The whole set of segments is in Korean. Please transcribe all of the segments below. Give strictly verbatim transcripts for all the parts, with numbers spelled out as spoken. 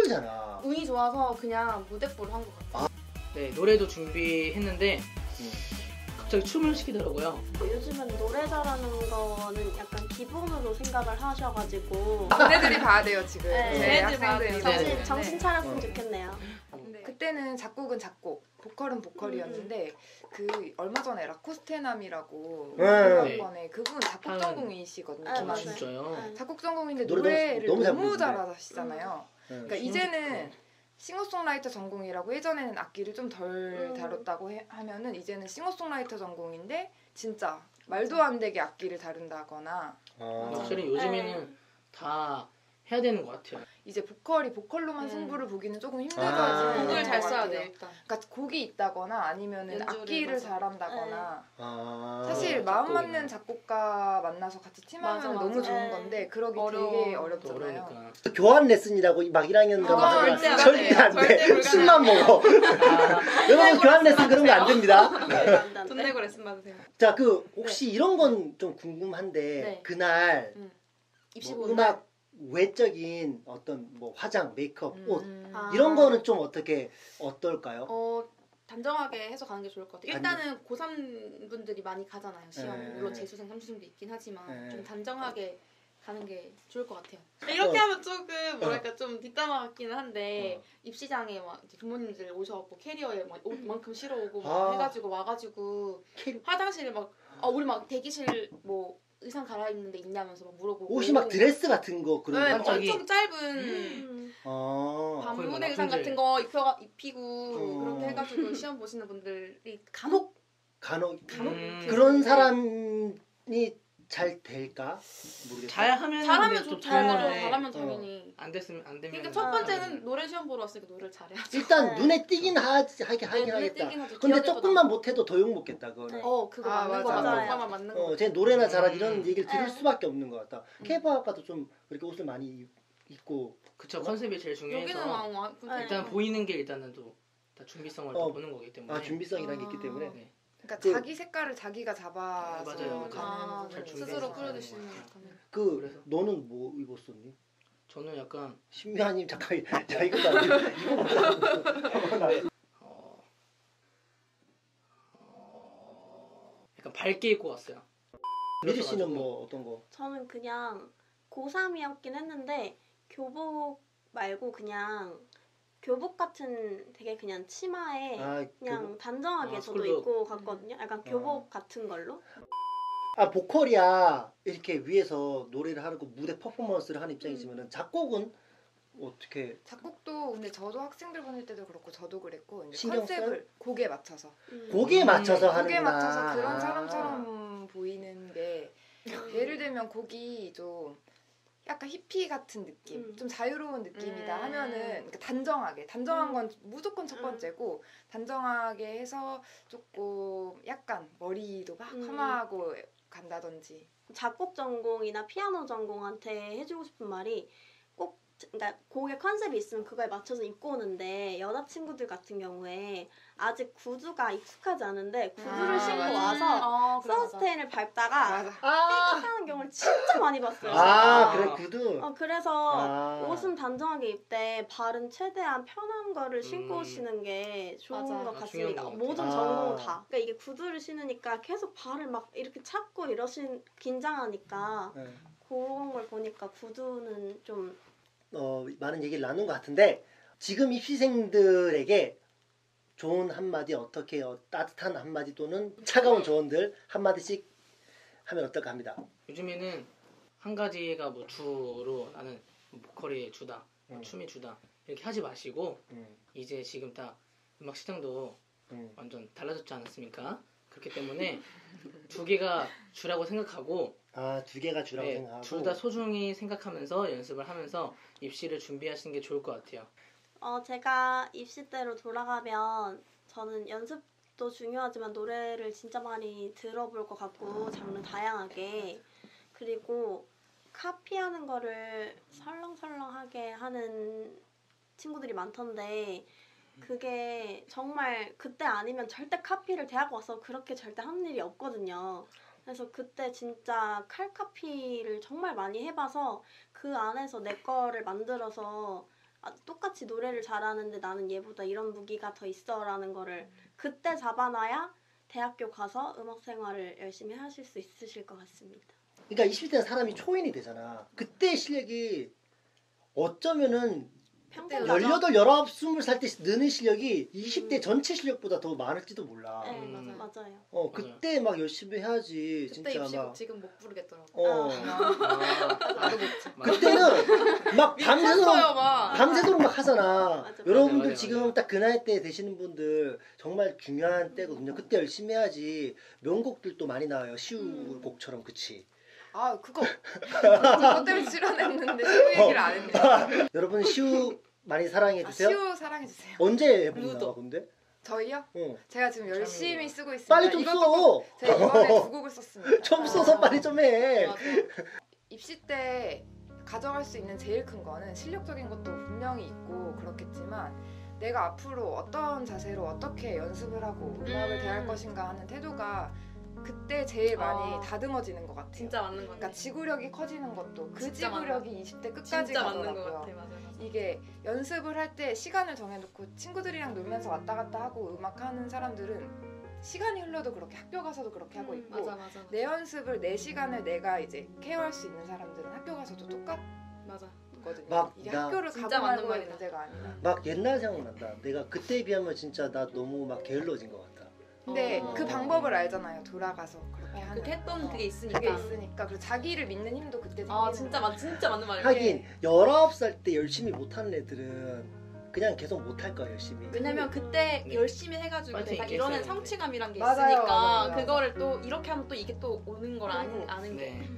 힘들잖아. 운이 좋아서 그냥 무대뽀를 한 것 같아요. 아. 네, 노래도 준비했는데 음. 갑자기 춤을 시키더라고요. 요즘은 노래 잘하는 거는 약간 기본으로 생각을 하셔가지고 걔네들이 봐야 돼요 지금. 네, 제 걔네들 봐야 돼요. 학생들이. 정신, 네. 정신 차렸으면 좋겠네요. 네. 그때는 작곡은 작곡, 보컬은 보컬이었는데 음. 그 얼마 전에 라코스테남이라고 네. 번에 그분 작곡 전공이시거든요. 아, 김아 진짜요? 씨. 작곡 전공인데 노래 노래를 너무, 너무, 너무 잘하시잖아요. 음. 그러니까 이제는 싱어송라이터 전공이라고 예전에는 악기를 좀 덜 음. 다뤘다고 해, 하면은 이제는 싱어송라이터 전공인데 진짜 말도 안 되게 악기를 다룬다거나 아. 확실히 요즘에는 네. 다 해야 되는 것 같아요. 이제 보컬이 보컬로만 음. 승부를 보기는 조금 힘들어지는 아. 것 곡을 잘 써야 같아요. 돼 일단. 그러니까 곡이 있다거나 아니면은 연주를 악기를 맞아. 잘한다거나 아. 사실 네, 마음 작곡이나. 맞는 작곡가 만나서 같이 팀하면 맞아, 너무 맞아. 좋은 네. 건데 그러기 어려워. 되게 또 어렵잖아요. 어려우니까. 교환 레슨이라고 막 일 학년인가 아, 막 하잖아. 절대 안 절대 돼요. 안 절대 돼. 불가능해요. 술만 먹어. 아, 여러분 교환 레슨 그런 거 안 됩니다. 돈 내고 레슨 받으세요. 자, 그 혹시 이런 건 좀 궁금한데 네. 그날 음. 뭐 음악 외적인 어떤 뭐 화장, 메이크업, 옷 음. 아. 이런 거는 좀 어떻게 어떨까요? 어 단정하게 해서 가는 게 좋을 것 같아요. 일단은 고삼 분들이 많이 가잖아요. 시험. 네. 물론 재수생, 삼수생도 있긴 하지만 네. 좀 단정하게 가는 게 좋을 것 같아요. 이렇게 어. 하면 조금 뭐랄까 좀 뒷담화 같기는 한데 어. 입시장에 막 이제 부모님들 오셔갖고 캐리어에 막 옷만큼 실어오고 막 아. 해가지고 와가지고 캐리- 화장실에 막 아, 우리 막 대기실 뭐 의상 갈아입는 데 있냐면서 막 물어보고 옷이 막 드레스 같은 거 그런 네, 거. 막 반짝이. 엄청 짧은 음. 아. 거의 뭐 반무대 의상 라푼젤. 같은 거 입혀 입히고 어. 그렇게 해가지고 시험 보시는 분들이 간혹 간혹 간혹 음. 그런 계시는데 사람이 잘 될까? 모르겠어요. 잘 하면 잘하면 또 좋죠. 좋은 건데 잘하면 당연히. 안 됐으면 안 되면. 그러니까 첫 번째는 노래 시험 보러 왔으니까 노래를 잘해야죠. 일단 네. 눈에 띄긴 하지 하긴 하긴 네, 눈에 하겠다. 띄긴 하죠. 근데 기억에도 조금만 남고. 못해도 더 욕 먹겠다 그거는. 네. 어 그거 아, 맞는 거 맞아요. 같아. 맞아요. 오빠만 맞는 거 어, 같아. 제 노래나 잘한 음. 이런 얘기를 들을 네. 수밖에 없는 것 같다. 음. 케이팝 아까도 좀 그렇게 옷을 많이 입고 그쵸, 컨셉이 제일 중요해서 여기는 왕 왕. 일단 보이는 게 일단은 또 다 준비성을 어. 또 보는 거기 때문에. 아 준비성이라는 게 있기 때문에. 네. 그러니까 그- 자기 색깔을 자기가 잡아서 네, 맞아요, 맞아요. 가는 아, 부분이 스스로 있어서. 스스로 꾸려주시는 것 같아요. 그 그래서. 너는 뭐 입었었니? 저는 약간 신미아님 잠깐 자 이것도 안 돼. 이거 뭐야? 어, 어, 약간 밝게 입고 왔어요. 미리 씨는 뭐 어떤 거? 저는 그냥 고삼이었긴 했는데 교복 말고 그냥 교복 같은 되게 그냥 치마에 아, 그냥 교복? 단정하게 아, 저도 스쿨룩. 입고 갔거든요. 약간 교복 같은 걸로. 아 보컬이야 이렇게 위에서 노래를 하고 무대 퍼포먼스를 하는 입장이지만은 작곡은 어떻게? 작곡도 근데 저도 학생들 보낼 때도 그렇고 저도 그랬고 이제 신경 컨셉을 곡에 맞춰서 음. 곡에 음. 맞춰서 하는구나. 곡에 맞춰서 그런 아. 사람처럼 보이는 게 예를 들면 곡이 좀 약간 히피 같은 느낌, 음. 좀 자유로운 느낌이다 음. 하면은 그러니까 단정하게, 단정한 음. 건 무조건 첫 음. 번째고 단정하게 해서 조금 약간 머리도 막 음. 펌하고 간다든지. 작곡 전공이나 피아노 전공한테 해주고 싶은 말이 꼭 그러니까 곡의 컨셉이 있으면 그거에 맞춰서 입고 오는데 여자친구들 같은 경우에 아직 구두가 익숙하지 않은데 구두를 아, 신고 맞아. 와서 어, 그래, 맞아. 서스테인을 밟다가 맞아. 아, 하는 경우를 진짜 많이 봤어요. 아 아. 그래 구두. 어, 그래서 아. 옷은 단정하게 입되 발은 최대한 편한 거를 신고 음. 오시는 게 좋은 맞아. 것 아, 같습니다. 중요한 것 모든 같아요. 전공 아. 다. 그러니까 이게 구두를 신으니까 계속 발을 막 이렇게 찾고 이러신 긴장하니까 네. 그런 걸 보니까 구두는 좀 어, 많은 얘기를 나눈 것 같은데 지금 입시생들에게 좋은 한마디 어떻게 어, 따뜻한 한마디 또는 차가운 조언들 한마디씩 하면 어떨까 합니다. 요즘에는 한 가지가 뭐 주로 나는 보컬이 주다, 뭐 음. 춤이 주다 이렇게 하지 마시고 음, 이제 지금 딱 음악 시장도 음. 완전 달라졌지 않았습니까? 그렇기 때문에 두 개가 주라고 생각하고 아, 두 개가 주라고 생각하고 둘 다 소중히 생각하면서 연습을 하면서 입시를 준비하시는 게 좋을 것 같아요. 어, 제가 입시 때로 돌아가면 저는 연습도 중요하지만 노래를 진짜 많이 들어볼 것 같고 장르 다양하게 그리고 카피하는 거를 설렁설렁하게 하는 친구들이 많던데 그게 정말 그때 아니면 절대 카피를 대학 와서 그렇게 절대 하는 일이 없거든요. 그래서 그때 진짜 칼카피를 정말 많이 해봐서 그 안에서 내 거를 만들어서 아, 똑같이 노래를 잘하는데 나는 얘보다 이런 무기가 더 있어라는 거를 그때 잡아놔야 대학교 가서 음악 생활을 열심히 하실 수 있으실 것 같습니다. 그러니까 이십 대는 사람이 초인이 되잖아. 그때 실력이 어쩌면은 평생 열여덟, 열아홉, 스물 살 때 느는 실력이 이십 대 전체 실력보다 더 많을지도 몰라. 네, 음. 맞아요. 어, 그때 막 열심히 해야지. 그때 진짜 입시곡 막. 지금 못 부르겠더라고. 어. 아, 나도 못해. 그때는 막 밤새도록 미쳤어요 막. 밤새도록 막 하잖아. 맞아. 여러분들 맞아, 맞아, 지금 맞아. 딱 그 나이 때 되시는 분들 정말 중요한 때거든요. 그때 열심히 해야지. 명곡들도 많이 나와요. 시우 곡처럼. 그치? 아 그거 그것 때문에 출연했는데 시우 얘기를 안 했네. 여러분 시우 많이 사랑해 아, 주세요. 시우 사랑해 주세요. 언제 앨범 루도. 나와 근데? 저희요? 어. 제가 지금 열심히 쓰고 있습니다. 빨리 좀 이번 써. 곡 제가 이번에 두 곡을 썼습니다. 좀 써서 빨리 좀 해. 맞아. 입시 때 가져갈 수 있는 제일 큰 거는 실력적인 것도 분명히 있고 그렇겠지만 내가 앞으로 어떤 자세로 어떻게 연습을 하고 음악을 음. 대할 것인가 하는 태도가 그때 제일 많이 어. 다듬어지는 것 같아요. 진짜 맞는 것 그러니까 같아. 지구력이 커지는 것도 그 진짜 지구력이 이십 대 끝까지 진짜 맞는 것 가더라고요. 같아. 맞아 맞아. 이게 연습을 할 때 시간을 정해놓고 친구들이랑 놀면서 왔다 갔다 하고 음악하는 사람들은 시간이 흘러도 그렇게 학교 가서도 그렇게 하고 음, 있고 맞아 맞아. 맞아. 내 연습을 내 시간을 내가 이제 케어할 수 있는 사람들은 학교 가서도 맞아. 똑같거든요. 막 이게 나- 학교를 진짜 가고 맞는 말고의 말이다. 문제가 아니라. 막 옛날 생각난다. 내가 그때에 비하면 진짜 나 너무 막 게을러진 것 같아. 근데 어. 그 방법을 알잖아요. 돌아가서 그렇게 하는. 그렇게 했던 어, 그게 있으니까. 그게 있으니까 그리고 자기를 믿는 힘도 그때 생기는 아 진짜 거예요. 맞 진짜 맞는 말이야. 하긴 열아홉 살 때 열심히 못하는 애들은 그냥 계속 못할 거야 열심히. 왜냐면 그때 네. 열심히 해가지고 파이팅 내가 있게 이뤄낸 했어야 성취감이란 게 맞아요, 있으니까 맞아요, 맞아요. 그거를 또 이렇게 하면 또 이게 또 오는 걸 아는, 음. 아는 게 네.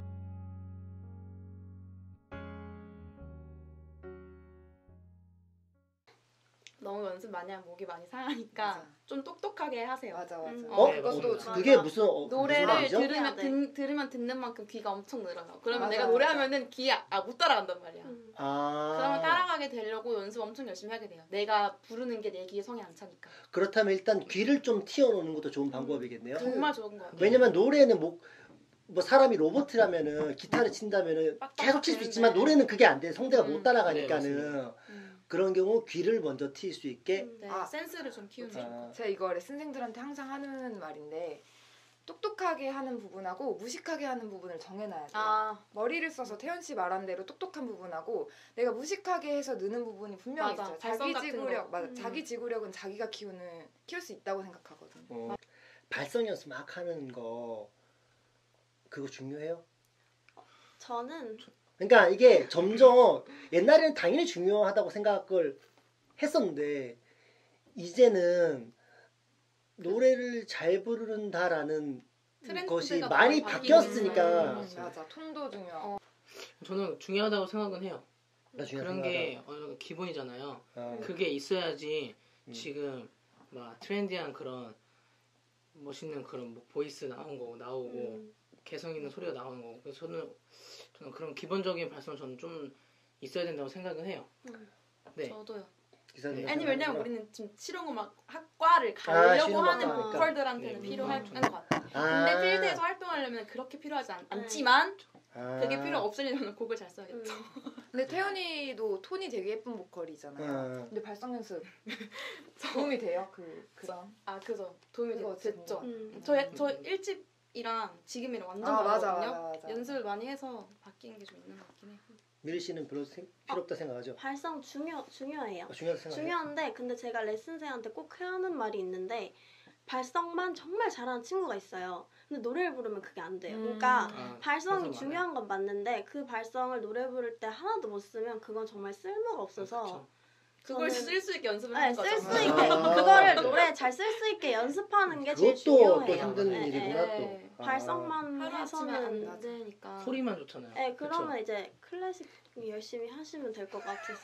너무 연습 많이 하면 목이 많이 상하니까 맞아. 좀 똑똑하게 하세요. 맞아 맞아. 음. 어? 네, 그것도 맞습니다. 그게 무슨 어, 무슨 노래를 말이죠? 들으면 네. 듣, 들으면 듣는 만큼 귀가 엄청 늘어요. 그러면 맞아, 내가 맞아. 노래하면은 귀에 아, 못 따라간단 말이야. 음. 아. 그러면 따라가게 되려고 연습 엄청 열심히 하게 돼요. 내가 부르는 게 내 귀에 성이 안 차니까. 그렇다면 일단 귀를 좀 틔워놓는 것도 좋은 방법이겠네요. 정말 좋은 거 같아요. 왜냐면 노래는 뭐, 뭐 사람이 로봇이라면은 기타를 친다면은 계속 칠 수 있지만 되는데. 노래는 그게 안 돼. 성대가 음. 못 네, 따라가니까는 맞습니다. 음. 그런 경우 귀를 먼저 트일 수 있게. 음. 네, 아. 센스를 좀 키우는 게 좋고. 아, 제가 이거 레슨생들한테 항상 하는 말인데 똑똑하게 하는 부분하고 무식하게 하는 부분을 정해놔야 돼요. 아 머리를 써서 태연 씨 말한 대로 똑똑한 부분하고 내가 무식하게 해서 느는 부분이 분명히 맞아. 있어요. 발성 자기 같은 지구력, 거. 맞아. 음. 자기 지구력은 자기가 키우는 키울 수 있다고 생각하거든. 어. 발성 연습 막 하는 거 그거 중요해요? 저는 그러니까 이게 점점 옛날에는 당연히 중요하다고 생각을 했었는데 이제는 노래를 잘 부른다라는 트렌드가 것이 너무 많이 바뀌고 바뀌었으니까 음, 맞아. 톤도 중요하고. 저는 중요하다고 생각은 해요. 나 중요하다 그런 게 생각하다. 어느 정도 기본이잖아요. 어. 그게 있어야지 음. 지금 막 트렌디한 그런 멋있는 그런 뭐 보이스 나온 거 나오고 음. 개성 있는 소리가 나오는 거. 그래서 저는 저는 그런 기본적인 발성을 저는 좀 있어야 된다고 생각은 해요. 음. 네. 저도요. 기사님 아니 왜냐면 생각하는구나. 우리는 지금 실용음악 학과를 아, 가려고 실용음악 하는 하니까. 보컬들한테는 네, 필요할 음. 것 같아. 아. 근데 필드에서 활동하려면 그렇게 필요하지 않, 네. 않지만 아. 그게 필요 없으려면 곡을 잘 써야겠죠. 음. 근데 태연이도 톤이 되게 예쁜 보컬이잖아요. 어. 근데 발성 연습 도움이 돼요? 그 그런. 아 그죠. 도움이 그거 됐, 됐죠. 음. 저, 저 일집이랑 지금이랑 완전 아, 맞아, 다르거든요. 맞아, 맞아. 연습을 많이 해서 바뀌는 게 좀 있는 것 같긴 해. 미리 씨는 별로 생, 필요 없다 생각하죠? 발성 중요 중요해요. 어, 중요하다 생각해요? 중요한데 근데 제가 레슨생한테 꼭 하는 말이 있는데 발성만 정말 잘하는 친구가 있어요. 근데 노래를 부르면 그게 안 돼요. 그러니까 아, 발성이 발성 중요한 건 맞는데 그 발성을 노래 부를 때 하나도 못 쓰면 그건 정말 쓸모가 없어서 그쵸. 그걸 저는- 쓸 수 있게 연습을 네, 하는 거죠. 쓸 수 아. 있게 그거를 노래 잘 쓸 수 있게 연습하는 게 제일 그것도 또 중요해요. 힘든 네, 일이구나 네. 네. 또. 아. 발성만 하루아침에 해서는 안 되니까. 소리만 좋잖아요. 네, 그러면 그쵸? 이제 클래식 열심히 하시면 될 것 같아서.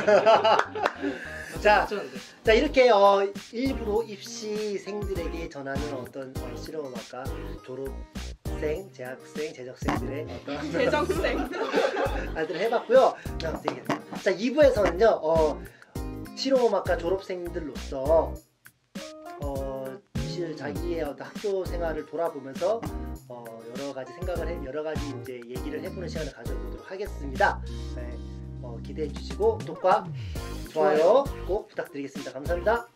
자, 괜찮은데. 자 이렇게 어, 일부러 입시생들에게 전하는 어떤 어, 실용음악과 졸업생, 재학생, 재적생들의 어떤 대정생. 아들 해봤고요. 자, 자 이 부에서는요 어, 실용음악과 졸업생들로서 어, 실- 자기의 어떤 학교 생활을 돌아보면서 어, 여러 가지 생각을 해, 여러 가지 이제 얘기를 해보는 시간을 가져보도록 하겠습니다. 네. 어, 기대해 주시고 구독과 좋아요 꼭 부탁드리겠습니다. 감사합니다.